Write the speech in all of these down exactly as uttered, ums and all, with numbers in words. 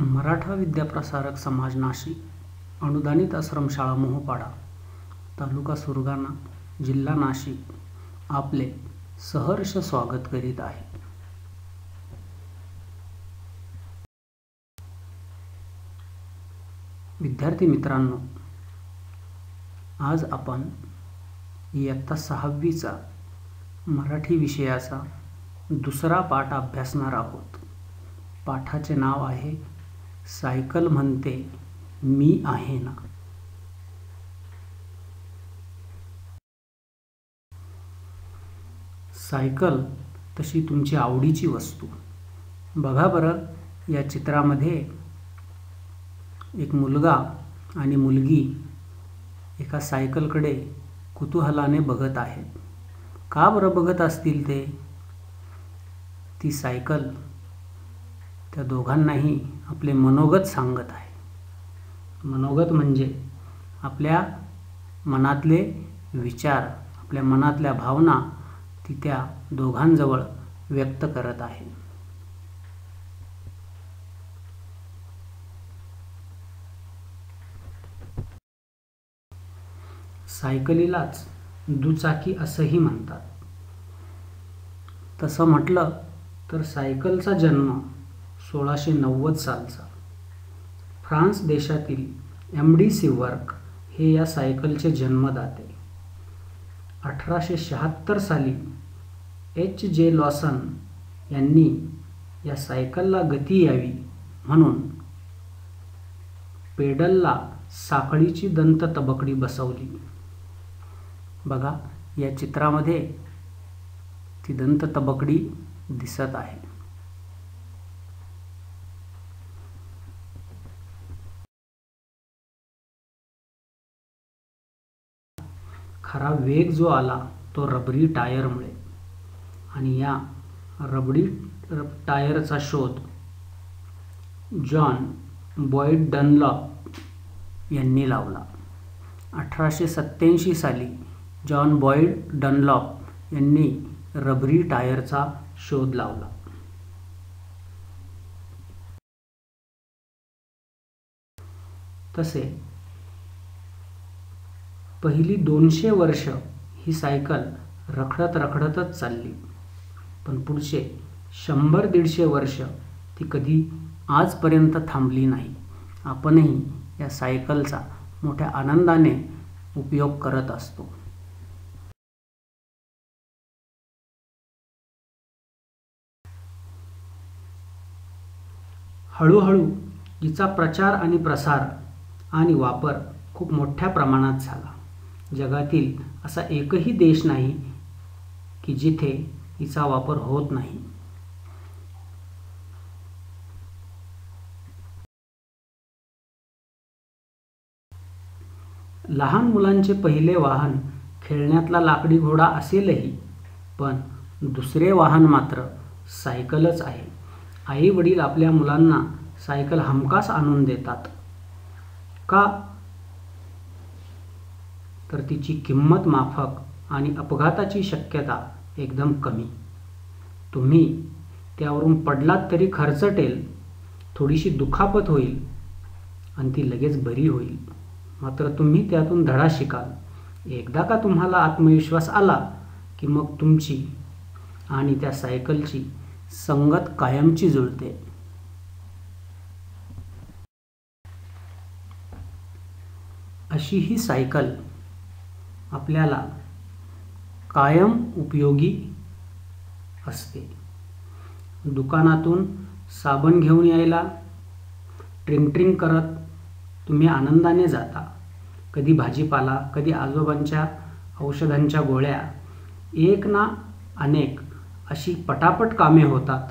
मराठा विद्याप्रसारक समाज नाशिक अनुदानित आश्रमशाळा मोहोपाडा तालुका सुरगाणा जिल्हा नाशिक आपले सहर्ष स्वागत करीत आहे. विद्यार्थी मित्रांनो, आज आपण इयत्ता सहावीचा मराठी विषयाचा दुसरा पाठ अभ्यासणार आहोत. पाठाचे नाव आहे सायकल म्हणते मी आहे ना. सायकल तशी तुमची आवडीची वस्तू. बघा बरं, या चित्रामध्ये एक मुलगा आणि मुलगी एका सायकलकडे कुतूहलाने बघत आहेत. का बरं बघत असतील ते? ती सायकल त्या दोघांनाही आपले मनोगत सांगत आहे. मनोगत म्हणजे आपल्या मनातले विचार, आपल्या मनातल्या भावना ती त्या दोघांजवळ व्यक्त करत आहे. सायकलीलाच दुचाकी असंही म्हणतात. तसं म्हटलं तर सायकलचा जन्म सोळाशे नव्वद सालचा. फ्रान्स देशातील एम डी सिवर्क हे या सायकलचे जन्मदाते. अठराशे शहात्तर साली एच जे लॉसन यांनी या सायकलला गती यावी म्हणून पेडलला साखळीची दंत तबकडी बसवली. बघा, या चित्रामध्ये ती दंत तबकडी दिसत आहे. खरा वेग जो आला तो रबरी टायरमुळे, आणि या रबरी टायरचा शोध जॉन बॉईड डनलॉप यांनी लावला. अठराशे सत्त्याऐंशी साली जॉन बॉईड डनलॉप यांनी रबरी टायरचा शोध लावला. तसे पहिली दोनशे वर्ष ही सायकल रखडत रखडतच चालली, पण पुढचे शंभर दीडशे वर्ष ती कधी आजपर्यंत थांबली नाही. आपणही या सायकलचा मोठ्या आनंदाने उपयोग करत असतो. हळूहळू हिचा प्रचार आणि प्रसार आणि वापर खूप मोठ्या प्रमाणात झाला. जगातील असा एकही देश नाही की जिथे हिचा वापर होत नाही. लहान मुलांचे पहिले वाहन खेळण्यातला लाकडी घोडा असेलही, पण दुसरे वाहन मात्र सायकलच आहे. आई वडील आपल्या मुलांना सायकल हमखास आणून देतात. का? तर तिची किंमत माफक आणि अपघाताची शक्यता एकदम कमी. तुम्ही त्यावरून पडलात तरी खरचटेल, थोडीशी दुखापत होईल आणि ती लगेच बरी होईल. मात्र तुम्ही त्यातून धडा शिकाल. एकदा का तुम्हाला आत्मविश्वास आला की मग तुमची आणि त्या सायकलची संगत कायमची जुळते. अशी ही सायकल आपल्याला कायम उपयोगी असते. दुकानातून साबण घेऊन यायला ट्रिंग ट्रिंग करत तुम्ही आनंदाने जाता. कधी भाजीपाला, कधी आजोबांच्या औषधांच्या गोळ्या, एक ना अनेक अशी पटापट कामे होतात.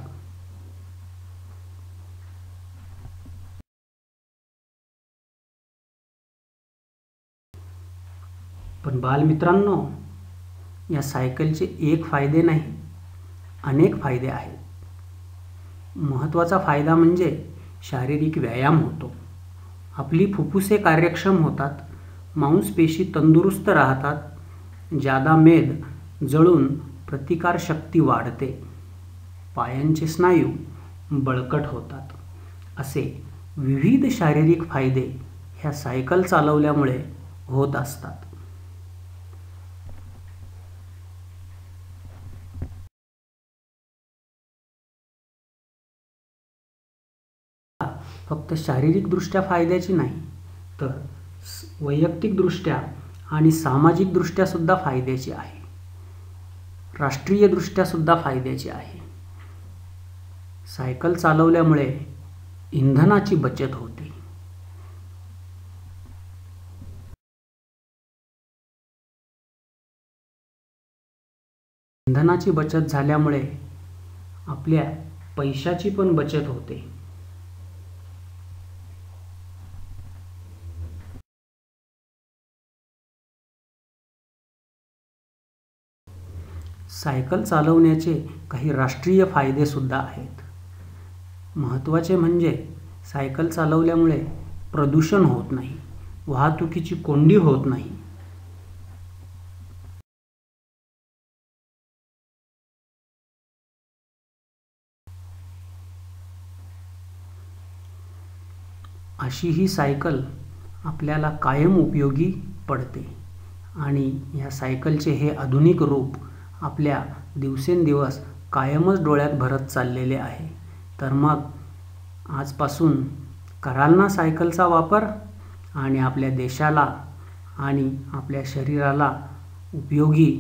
पण बालमित्रांनो, या सायकलचे एक फायदे नाही, अनेक फायदे आहेत. महत्त्वाचा फायदा म्हणजे शारीरिक व्यायाम होतो. आपली फुफ्फुसे कार्यक्षम होतात, मांसपेशी तंदुरुस्त राहतात, जादा मेद जळून प्रतिकारशक्ती वाढते, पायांचे स्नायू बळकट होतात. असे विविध शारीरिक फायदे ह्या सायकल चालवल्यामुळे होत असतात. फक्त शारीरिकदृष्ट्या फायद्याची नाही, तर वैयक्तिकदृष्ट्या आणि सामाजिकदृष्ट्या सुद्धा फायद्याची आहे. राष्ट्रीयदृष्ट्या सुद्धा फायद्याची आहे. सायकल चालवल्यामुळे इंधनाची बचत होते. इंधनाची बचत झाल्यामुळे आपल्या पैशाची पण बचत होते. सायकल चालवण्याचे काही राष्ट्रीय फायदे सुद्धा आहेत. महत्त्वाचे म्हणजे सायकल चालवल्यामुळे प्रदूषण होत नाही, वाहतुकीची कोंडी होत नाही. अशी ही सायकल आपल्याला कायम उपयोगी पडते आणि ह्या सायकलचे हे आधुनिक रूप आपल्या दिवसेंदिवस कायमच डोळ्यात भरत चाललेले आहे. तर मग आजपासून कराल ना सायकलचा वापर आणि आपल्या देशाला आणि आपल्या शरीराला उपयोगी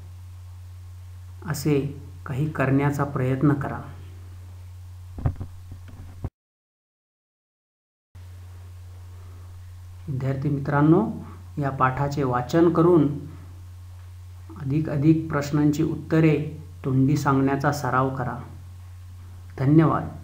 असे काही करण्याचा प्रयत्न करा. विद्यार्थी मित्रांनो, या पाठाचे वाचन करून अधिक अधिक प्रश्नांची उत्तरे तोंडी सांगण्याचा सराव करा. धन्यवाद.